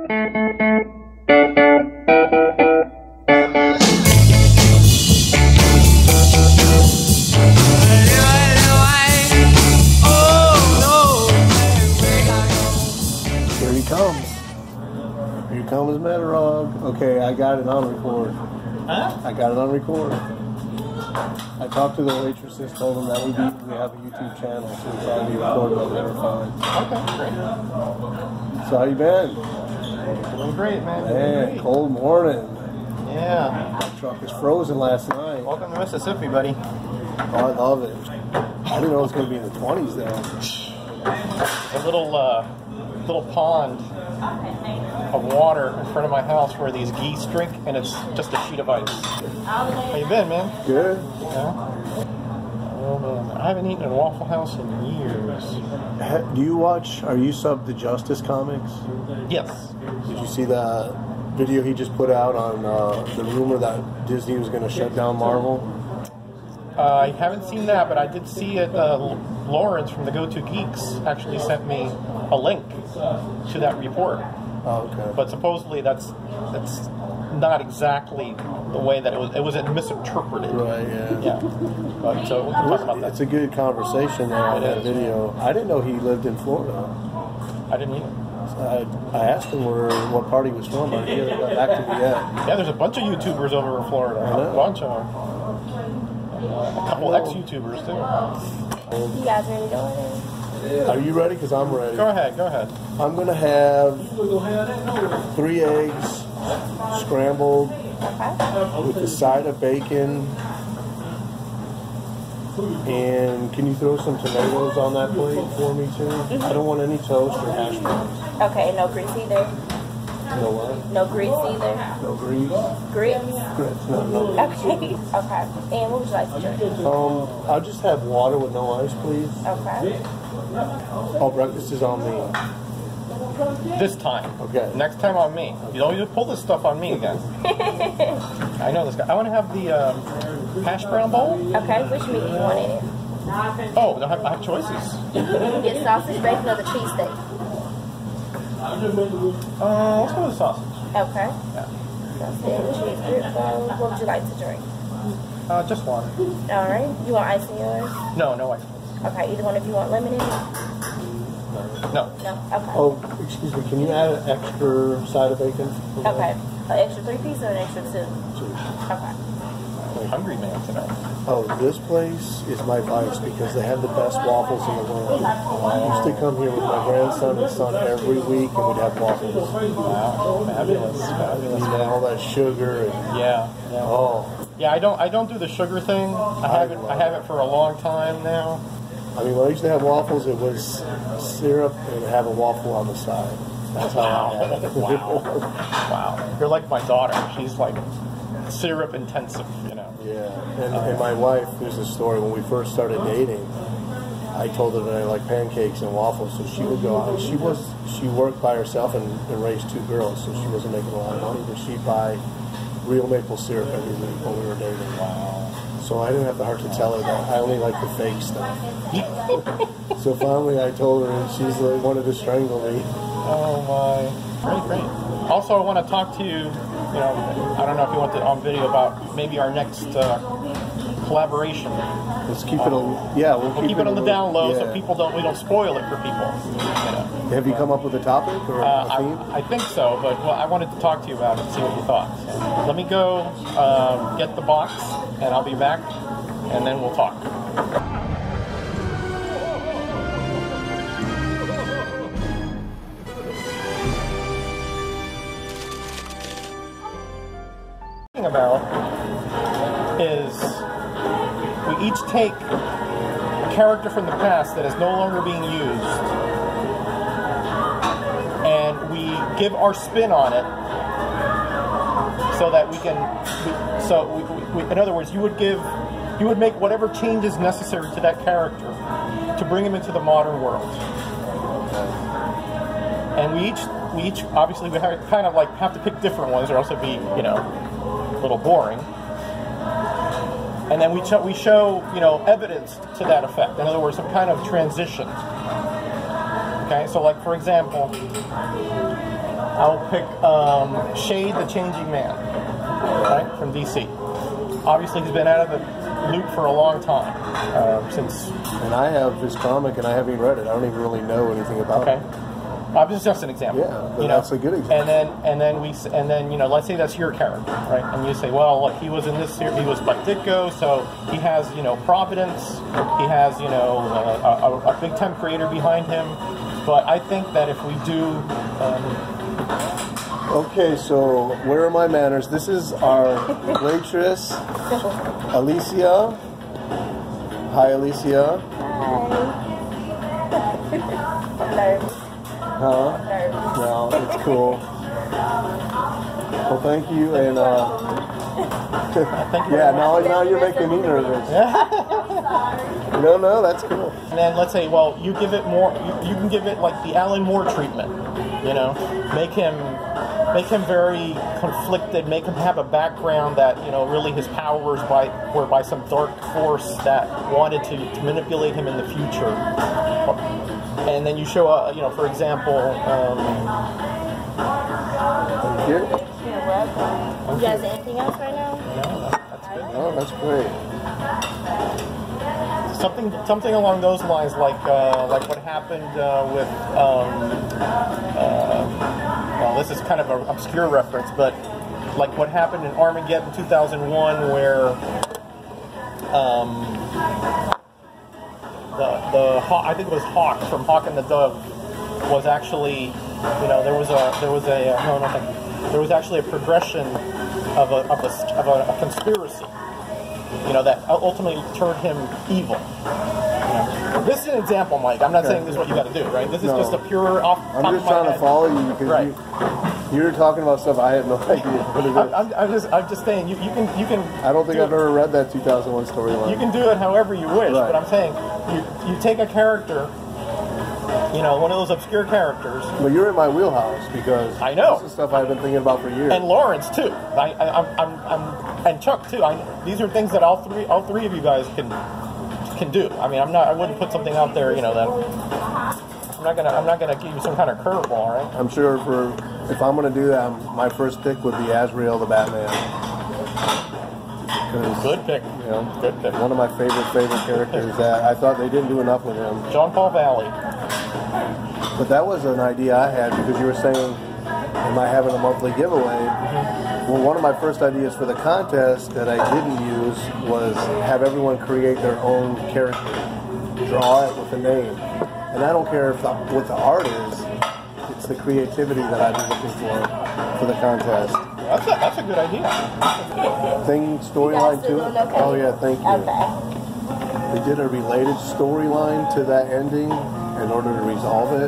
Here comes Metarog. Okay, I got it on record. Huh? I got it on record. I talked to the waitresses, told them that we have a YouTube channel, so it's already recorded over there. Fine. Okay, great. So how you been? Doing great, man. Man, cold morning. Yeah. My truck is frozen last night. Welcome to Mississippi, buddy. Oh, I love it. I didn't know it was going to be in the 20s there. A little pond of water in front of my house where these geese drink, and it's just a sheet of ice. How you been, man? Good. Yeah. Oh man, I haven't eaten at a Waffle House in years. Do you watch? Are you sub to Justice Comics? Yes. Did you see the video he just put out on the rumor that Disney was going to shut down Marvel? I haven't seen that, but I did see it. Lawrence from the Go-To Geeks actually sent me a link to that report. Oh, okay. But supposedly that's not exactly the way that it was misinterpreted. Right, yeah. Yeah. But, so we can talk about that. It's a good conversation there on that video. I didn't know he lived in Florida. I didn't either. I asked him what part he was from, but he hasn't got back to me yet. Yeah, there's a bunch of YouTubers over in Florida. A bunch of them. A couple ex-YouTubers, too. You guys ready to go in? Are you ready? Because I'm ready. Go ahead, go ahead. I'm going to have 3 eggs scrambled with a side of bacon. And can you throw some tomatoes on that plate for me, too? I don't want any toast or hash browns. Okay, no grease either. No what? No grease either. No grease? Grits? Grits, no. Okay. Okay. And what would you like to drink? I'll just have water with no ice, please. Okay. Oh, breakfast is on me. This time. Okay. Next time on me. You don't need to pull this stuff on me again. I know this guy. I want to have the hash brown bowl. Okay, which meat do you want in it? Oh, I have choices. You can get sausage, bacon, or the cheesesteak. Let's go with sausage. Okay. Yeah. Sausage, cheese, grits. What would you like to drink? Just one. All right. You want ice in yours? No, no ice. Okay. Either one of you want lemon in it? No. No. Okay. Oh, excuse me. Can you add an extra side of bacon? Okay. An extra 3-piece or an extra 2? 2. Okay. I'm hungry, man, tonight. Oh, this place is my vice because they have the best waffles in the world. I used to come here with my grandson and son every week, and we'd have waffles. Wow, fabulous, fabulous. You know, all that sugar. And, yeah. Oh. Yeah, I don't do the sugar thing. I have it for a long time now. I mean, when I used to have waffles, it was syrup and have a waffle on the side. That's how I had it. Wow. Wow. You're like my daughter. She's like syrup intensive, you know. Yeah. And my wife, there's a story when we first started dating. I told her that I like pancakes and waffles, so she would go out. She worked by herself and raised 2 girls, so she wasn't making a lot of money, but she'd buy real maple syrup every week when we were dating. Wow. So I didn't have the heart to tell her that I only like the fake stuff. So finally I told her, and she's like, wanted to strangle me. Oh my. Great. Also, I want to talk to you, I don't know if you want it on video about maybe our next collaboration. Let's keep it on, we'll keep it on the down low, so yeah. we don't spoil it for people. Have you come up with a topic or a theme? I think so, but I wanted to talk to you about it and see what you thought. So let me go get the box, and I'll be back, and then we'll talk. About is we each take a character from the past that is no longer being used, and we give our spin on it, so that we can. In other words, you would make whatever changes necessary to that character to bring him into the modern world, and we each obviously we kind of like have to pick different ones, or else it'd be a little boring. And then we show evidence to that effect. In other words, some kind of transition. Okay, so like for example, I'll pick Shade the Changing Man, right, from DC. Obviously, he's been out of the loop for a long time, since... And I have his comic, and I haven't even read it. I don't even really know anything about it. This is just an example. Yeah, but that's a good example. And then let's say that's your character, right? And you say, well, look, he was in this series, he was by Ditko, so he has, Providence, he has, a big time creator behind him. But I think that if we do... Okay, so where are my manners? This is our waitress, Alicia. Hi, Alicia. Hi. Huh? No, it's cool. Well, thank you, and yeah, now you're making me nervous. No, that's cool. And then let's say, well, you give it more. You can give it like the Alan Moore treatment. Make him very conflicted. Make him have a background that really his powers were by some dark force that wanted to manipulate him in the future. And then you show, for example. Thank you. You guys anything else right now? No, that's good. Oh, that's great. Something along those lines, like what happened with. Well, this is kind of an obscure reference, but like what happened in Armageddon 2001, where the Hawk, I think it was Hawk from Hawk and the Dove, was actually, there was actually a progression of a conspiracy, that ultimately turned him evil. This is an example, Mike. I'm not saying this is what you got to do, right? This is just a pure off. I'm just trying to follow you because you're talking about stuff I have no idea what it is. I'm just saying you can. I don't think I've ever read that 2001 storyline. You can do it however you wish, but I'm saying you take a character, one of those obscure characters. Well, you're in my wheelhouse because I know this is stuff I've been thinking about for years. And Lawrence too. And Chuck too. These are things that all three of you guys can do. I mean, I wouldn't put something out there, that I'm not gonna give you some kind of curveball, right? I'm sure if I'm gonna do that, my first pick would be Azrael the Batman. Good pick. Good pick. One of my favorite characters that I thought they didn't do enough with him. John Paul Valley. But that was an idea I had because you were saying, am I having a monthly giveaway? Well, one of my first ideas for the contest that I didn't use was have everyone create their own character, draw it with a name. And I don't care what the art is, it's the creativity that I've been looking for the contest. That's a good idea. Storyline too? Okay? Oh yeah, thank you. Okay. They did a related storyline to that ending in order to resolve it.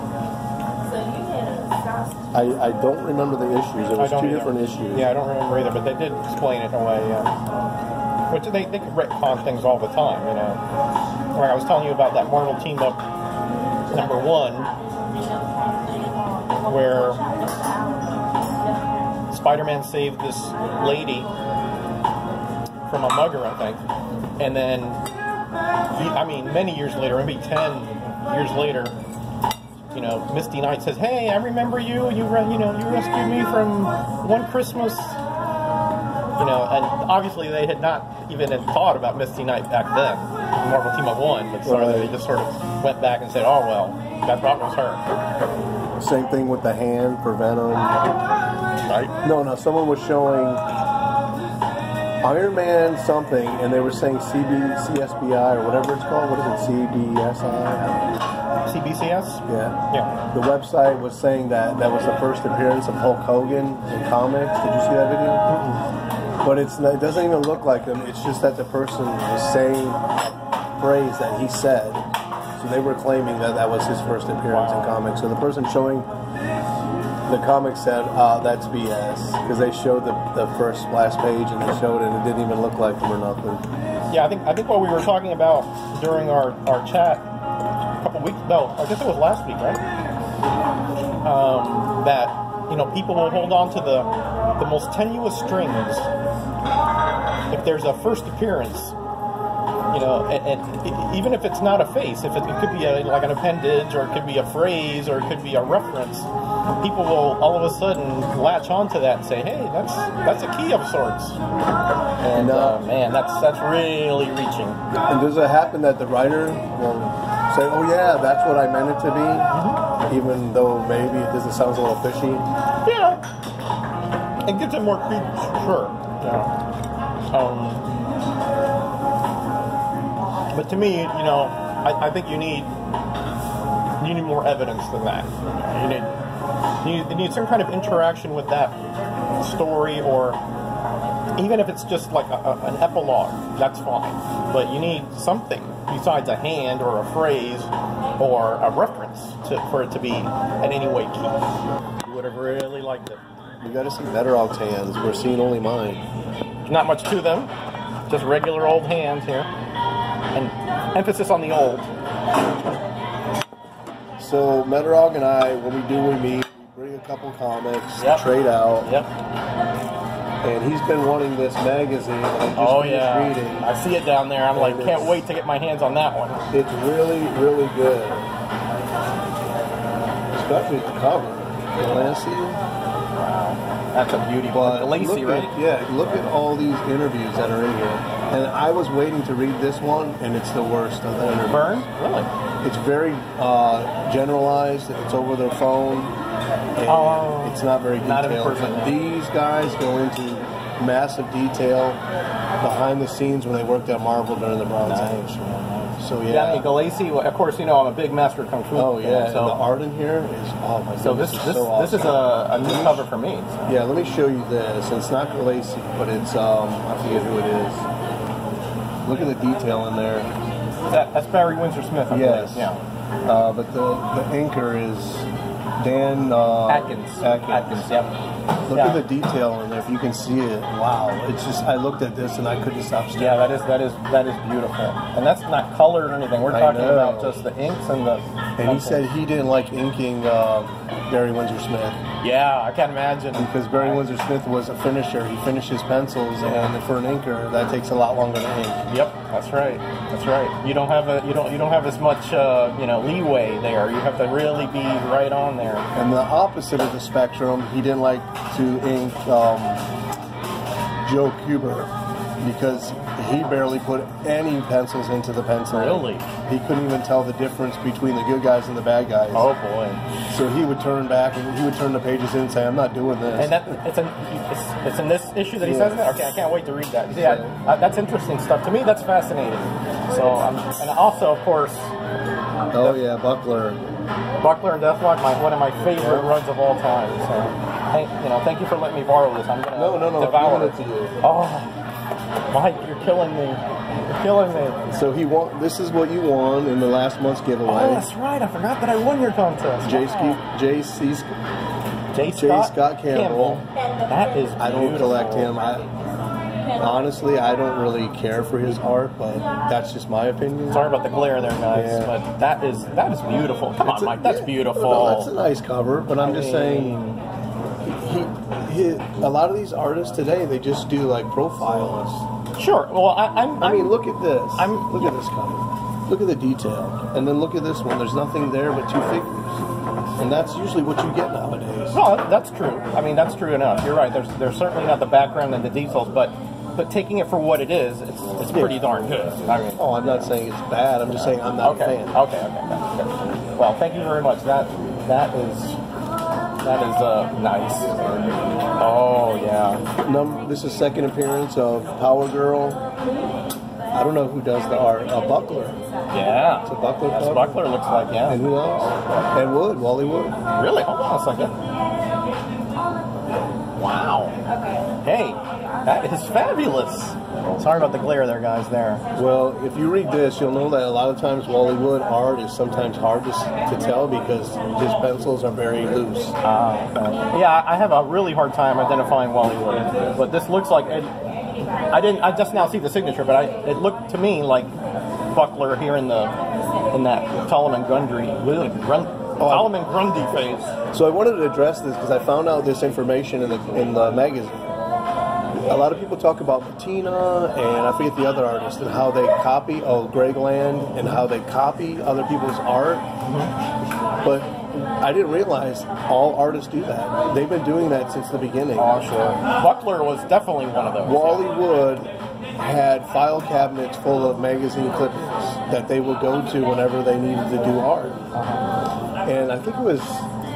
I don't remember the issues. It was two different issues. Yeah, I don't remember either, but they did explain it in a way. Which they could retcon things all the time, Like I was telling you about that Marvel team up #1, where Spider-Man saved this lady from a mugger, I think, and then many years later, maybe 10 years later. Misty Knight says, "Hey, I remember you. You rescued me from one Christmas." And obviously they had not even thought about Misty Knight back then, Marvel Team of One, but they just sort of went back and said, "Oh well, that was her." Same thing with the hand for Venom. Right? No, someone was showing Iron Man something, and they were saying CSBI or whatever it's called. What is it? CBSI? CBCS? Yeah. The website was saying that was the first appearance of Hulk Hogan in comics. Did you see that video? Mm-hmm. But it doesn't even look like him. It's just that the person was saying a phrase that he said. So they were claiming that was his first appearance in comics. So the person showing the comic said, that's BS. Because they showed the first splash page and they showed it and it didn't even look like him or nothing. Yeah, I think what we were talking about during our chat a couple weeks, I guess it was last week, right? That, people will hold on to the most tenuous strings. If there's a first appearance, You know, and even if it's not a face, if it could be like an appendage, or it could be a phrase, or it could be a reference, people will all of a sudden latch onto that and say, "Hey, that's a key of sorts." And man, that's really reaching. And does it happen that the writer will say, "Oh yeah, that's what I meant it to be," even though maybe it doesn't sound a little fishy? Yeah, it gives it more credence, sure. Yeah. But to me, you know, I think you need more evidence than that. You need some kind of interaction with that story, or even if it's just like an epilogue, that's fine. But you need something besides a hand or a phrase or a reference for it to be in any way key. You would have really liked it. You got to see Metarog's hands. We're seeing only mine. Not much to them, just regular old hands here. And emphasis on the old. So Metarog and I, when we meet, we bring a couple comics, trade out. Yep. And he's been wanting this magazine that I just finished reading. I see it down there. I'm like, can't wait to get my hands on that one. It's really, really good. Especially the cover. Wow. That's a beauty. But Lacey, right? Yeah, look at all these interviews that are in here. And I was waiting to read this one, and it's the worst of the interviews. Burn? Really? It's very generalized. It's over their phone. And it's not very detailed. Not in person. But these guys go into massive detail behind the scenes when they worked at Marvel during the Bronze Age. So yeah, I mean, Galassi, of course, you know, I'm a big Master Kung Fu fan. Oh yeah, so, and the art in here is, oh my goodness. So this is a new cover for me. So. Yeah, let me show you this. It's not Galassi, but it's I forget who it is. Look at the detail in there. That's Barry Windsor Smith. Yes. Yeah. But the inker is Dan Atkins. Yep. Look at the detail in there. If you can see it, wow! It's just, I looked at this and I couldn't stop staring. Yeah, that is beautiful, and that's not colored or anything. We're talking about just the inks and the. And he said he didn't like inking Barry Windsor Smith. Yeah, I can imagine. Because Barry Windsor Smith was a finisher. He finishes pencils, and for an inker, that takes a lot longer to ink. Yep, that's right. That's right. You don't have as much leeway there. You have to really be right on there. And the opposite of the spectrum, he didn't like to ink Joe Kubert because he barely put any pencils into the pencil. Really? He couldn't even tell the difference between the good guys and the bad guys. Oh boy! So he would turn back and he would turn the pages in and say, "I'm not doing this." And it's in this issue that he says that. Okay, I can't wait to read that. Yeah, that's interesting stuff. To me, that's fascinating. So and also, of course. Oh yeah, Buckler and Deathlock, one of my favorite runs of all time. So, thank you for letting me borrow this. I'm gonna devour it to you. Oh, Mike, you're killing me. You're killing me. So this is what you won in the last month's giveaway. Oh, that's right. I forgot that I won your contest. J. Scott Campbell. That is beautiful. I don't collect him. Honestly, I don't really care for his art, but that's just my opinion. Sorry about the glare there, guys, but that is beautiful. Come on, Mike, that's beautiful. No, that's a nice cover, but I'm just saying, a lot of these artists today, they just do like profiles. Sure. Well, I mean, look at this. Look at this cover. Look at the detail, and then look at this one. There's nothing there but two figures, and that's usually what you get nowadays. No, that's true. I mean, that's true enough. You're right. There's certainly not the background and the details, but taking it for what it is, it's pretty darn good. I mean, I'm not saying it's bad. I'm just saying I'm not a fan. Okay. Well, thank you very much. That is nice. Oh yeah. This is second appearance of Power Girl. I don't know who does the art. Buckler. Yeah. It's a Buckler cover. Buckler looks like, yeah. And who else? And Wally Wood. Really? Hold on a second. Wow. Hey, that is fabulous. Sorry about the glare there, guys, there. Well, if you read this, you'll know that a lot of times Wally Wood art is sometimes hard to tell because his pencils are very loose. Yeah, I have a really hard time identifying Wally Wood, but this looks like it. I just now see the signature, but it looked to me like Buckler here in that Solomon Grundy phase. So I wanted to address this because I found out this information in the magazine. a lot of people talk about Patina and I forget the other artist and how they copy, Greg Land, and how they copy other people's art. But I didn't realize all artists do that. They've been doing that since the beginning. Oh, sure. Buckler was definitely one of those. Wally Wood had file cabinets full of magazine clippings that they would go to whenever they needed to do art. And I think it was...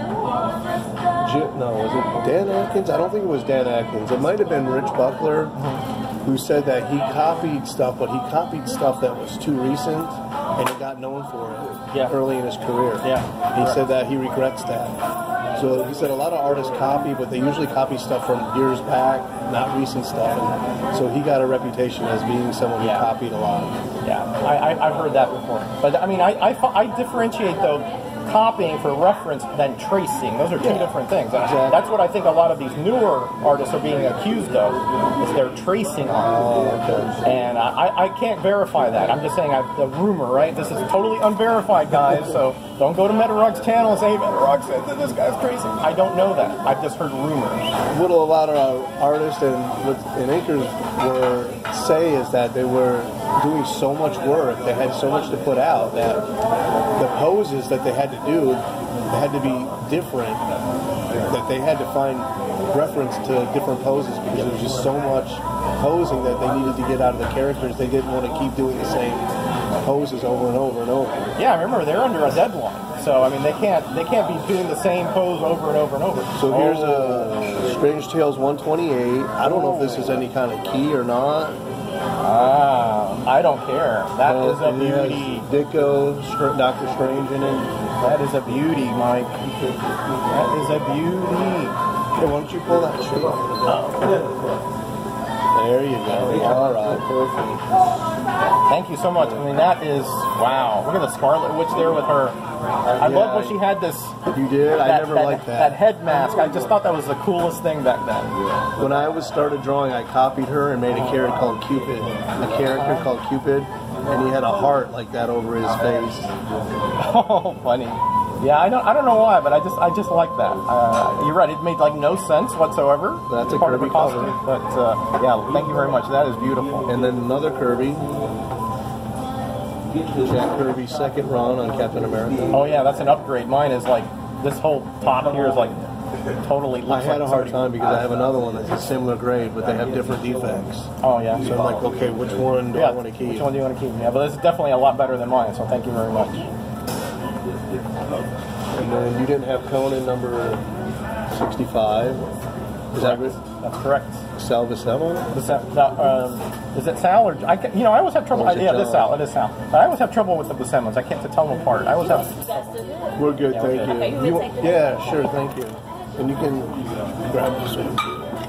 was it Dan Atkins? I don't think it was Dan Atkins. It might have been Rich Buckler who said that he copied stuff, but he copied stuff that was too recent and he got known for it early in his career. He said that he regrets that. So he said a lot of artists copy, but they usually copy stuff from years back, not recent stuff. And so he got a reputation as being someone who copied a lot. Yeah, I've heard that before. But I mean, I differentiate though copying for reference than tracing. Those are two different things. Exactly. That's what I think a lot of these newer artists are being accused of, is they're tracing on. And I can't verify that. I'm just saying the rumor, right? This is totally unverified, guys, so don't go to Metarog's channel and say, Metarog said that this guy's tracing. I don't know that. I've just heard rumors. What a lot of artists and inkers say is that they were doing so much work, they had so much to put out, that the poses that they had to do had to be different, that they had to find reference to different poses because there was just so much posing that they needed to get out of the characters. They didn't want to keep doing the same poses over and over and over. Yeah, I remember they're under a deadline, so I mean they can't be doing the same pose over and over and over. So here's a Strange Tales 128. I don't know if this is any kind of key or not. I don't care. That is a beauty. Dicko, Doctor Strange in it. That is a beauty, Mike. That is a beauty. Hey, why don't you pull that shit off? There you go. All right, perfect. Thank you so much. I mean, that is, wow. Look at the Scarlet Witch there with her. I love when she had this. You did? I never liked that. That head mask. I just thought that was the coolest thing back then. When I started drawing, I copied her and made a character called Cupid. And he had a heart like that over his face. Oh, funny. Yeah, I don't know why, but I just like that. You're right; it made like no sense whatsoever. That's a part Kirby of the costume, cover. but yeah, thank you very much. That is beautiful. And then another Kirby, Jack Kirby's second run on Captain America. Oh yeah, that's an upgrade. Mine is like this whole top here is like totally. I had a hard time because I have another one that's a similar grade, but they have different defects. Oh yeah. So I'm like, okay, which one do I want to keep? Which one do you want to keep? Yeah, but this is definitely a lot better than mine. So thank you very much. And then you didn't have Conan number 65. Is that right? That's correct. Sal Buscema? Is it Sal or I always have trouble. Yeah, it is Sal. It is Sal. I always have trouble with the Buscemas. I can't tell them apart. I always have. We're good, Yeah, thank we're you. good. Yeah, sure, thank you. And you can grab this one.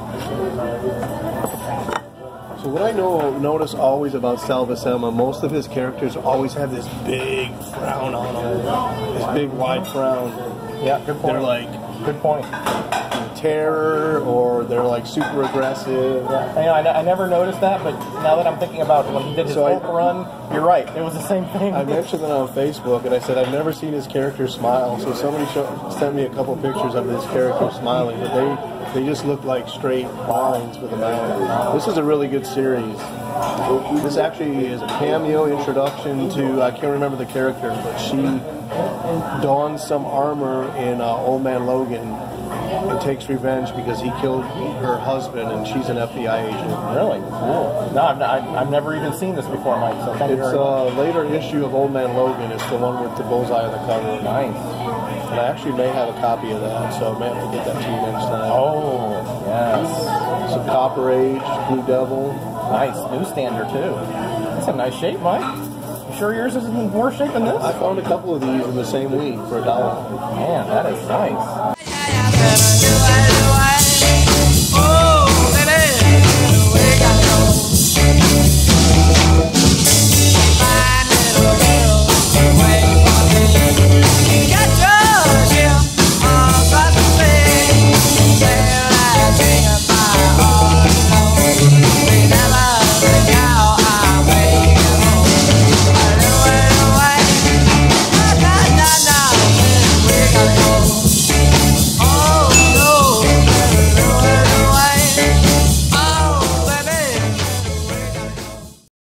So what I notice always about Sal Buscema, most of his characters always have this big frown on them, this big wide frown. Yeah, good point. They're like good point. Terror, or they're like super aggressive. Yeah, I never noticed that, but now that I'm thinking about when he did his Hulk run, you're right. It was the same thing. I mentioned it on Facebook, and I said I've never seen his character smile. So somebody sent me a couple pictures of his character smiling, but they just look like straight lines with a mouth. This is a really good series. This actually is a cameo introduction to, I can't remember the character, but she dons some armor in Old Man Logan and takes revenge because he killed her husband, and she's an FBI agent. Really? Cool. No, I've never even seen this before, Mike, so thank you very much. It's a later issue of Old Man Logan. It's the one with the bullseye on the cover. Nice. And I actually may have a copy of that, so I may have to get that to you next time. Oh, yes. Some Copper Age, Blue Devil. Nice. Newstander, too. That's a nice shape, Mike. You sure yours is in worse shape than this? I found a couple of these in the same week for $1. Man, that is nice.